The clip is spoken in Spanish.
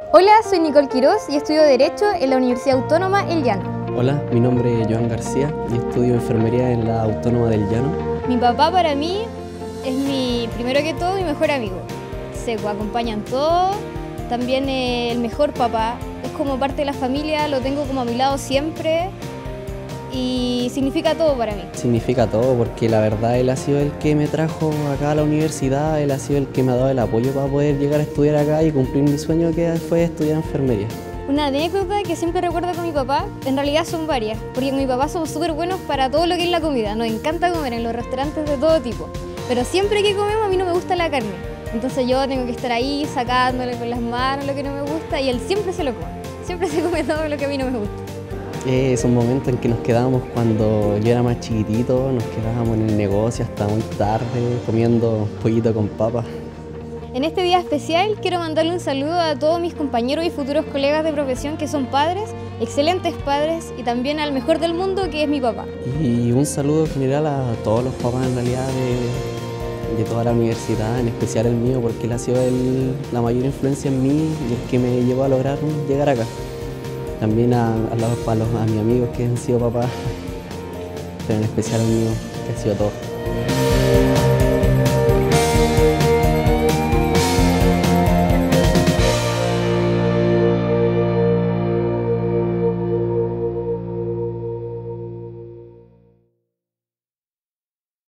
Hola, soy Nicole Quiroz y estudio Derecho en la Universidad Autónoma El Llano. Hola, mi nombre es Joan García y estudio Enfermería en la Autónoma del Llano. Mi papá para mí es primero que todo, mi mejor amigo. Se acompaña en todo, también el mejor papá, es como parte de la familia, lo tengo como a mi lado siempre y significa todo para mí. Significa todo porque la verdad él ha sido el que me trajo acá a la universidad, él ha sido el que me ha dado el apoyo para poder llegar a estudiar acá y cumplir mi sueño que fue estudiar enfermería. Una anécdota que siempre recuerdo con mi papá, en realidad son varias, porque con mi papá somos súper buenos para todo lo que es la comida, nos encanta comer en los restaurantes de todo tipo, pero siempre que comemos a mí no me gusta la carne, entonces yo tengo que estar ahí sacándole con las manos lo que no me gusta y él siempre se lo come, siempre se come todo lo que a mí no me gusta. Esos momentos en que nos quedábamos cuando yo era más chiquitito, nos quedábamos en el negocio hasta muy tarde comiendo pollito con papas. En este día especial quiero mandarle un saludo a todos mis compañeros y futuros colegas de profesión que son padres, excelentes padres y también al mejor del mundo que es mi papá. Y un saludo general a todos los papás en realidad de toda la universidad, en especial el mío porque él ha sido la mayor influencia en mí y el que me llevó a lograr llegar acá. También a mis amigos que han sido papás, pero en especial al mío que ha sido todo.